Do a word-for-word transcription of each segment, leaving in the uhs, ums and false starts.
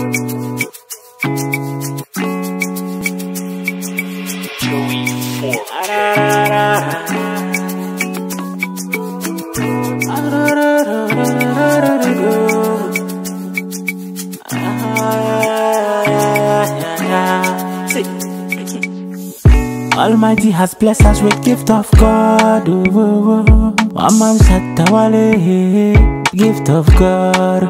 Almighty has blessed us with gift of God. Oh, oh, oh. One man shatta wale, gift of God.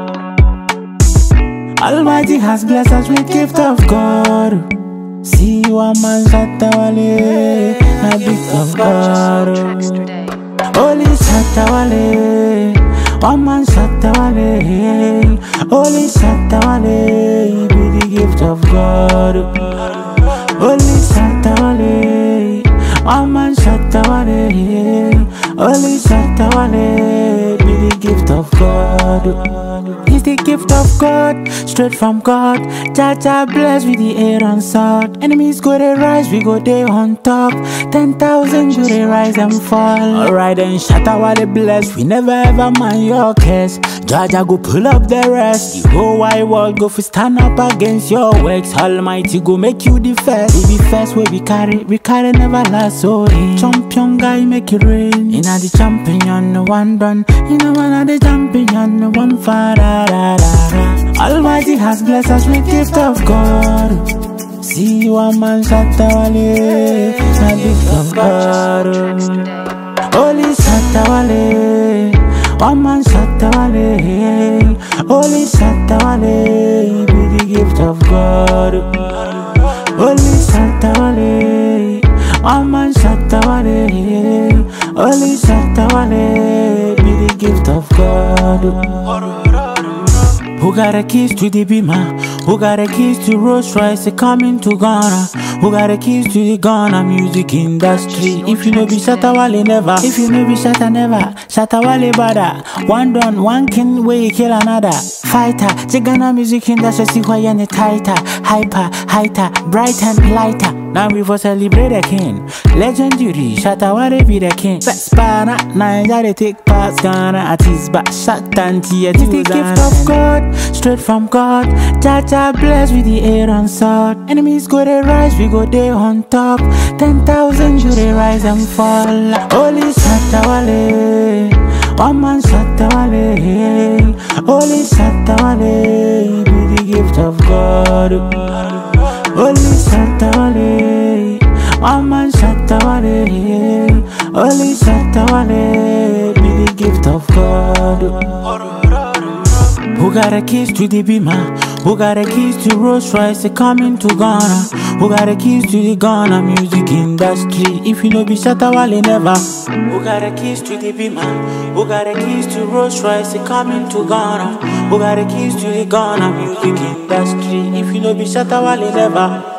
Almighty has blessed us with gift of God. See one man shatta wale, a gift of God. Holy shatta wale, one man shatta wale, holy shatta wale, be the gift of God. Holy shatta wale, one man shatta wale, holy shatta wale, be the gift of God. It's the gift of God, straight from God. Jaja bless with the air and sword. Enemies go they rise, we go they on top. Ten thousand go they rise and fall. Alright then, shatta wale bless. We never ever mind your case. Jaja go pull up the rest. The whole wide world go for stand up against your works. Almighty go make you the first. We be first where we carry, we carry never last. So hey, champion guy make it rain. Inna the champion, no one done. You know one of the champion, no one far. Almighty has blessed us with gift of God. See one man shatta wale, a gift of God. Holy shatta wale, one man shatta wale, holy shatta wale, be the gift of God. Holy shatta wale, one man shatta wale, holy shatta wale, be the gift of God. Who got the keys to the Beamer? Who got the keys to Rolls Royce coming to Ghana? Who got the keys to the Ghana music industry? If you know be shatta wale never. If you know be shatta never. Shatta wale bada. One done, one can way kill another. Fighter, the Ghana music industry see why you're tighter, hyper, highter, bright and lighter. Now we for celebrate the king. Legendary, shatta wale be the king. Best pana, Nigeria they take parts Ghana artists, but shatta and tea. It's the gift of God, straight from God. Jaja bless with the air and sword. Enemies go they rise, we go they on top. Ten thousand go they rise and fall. Holy shatta wale, one man shatta wale, holy shatta wale, be the gift of God. Holy shatta wale, one man shatta wale, holy shatta wale, be the gift of God. Who got the keys to the Beamer? Who got the keys to Rolls Royce coming to Ghana? Who got the keys to the Ghana music industry? If you know be shatta wale never. Who got the keys to the Beamer? Who got the keys to Rolls Royce coming to Ghana? Who got the keys to the Ghana music industry? If you know be shatta wale never.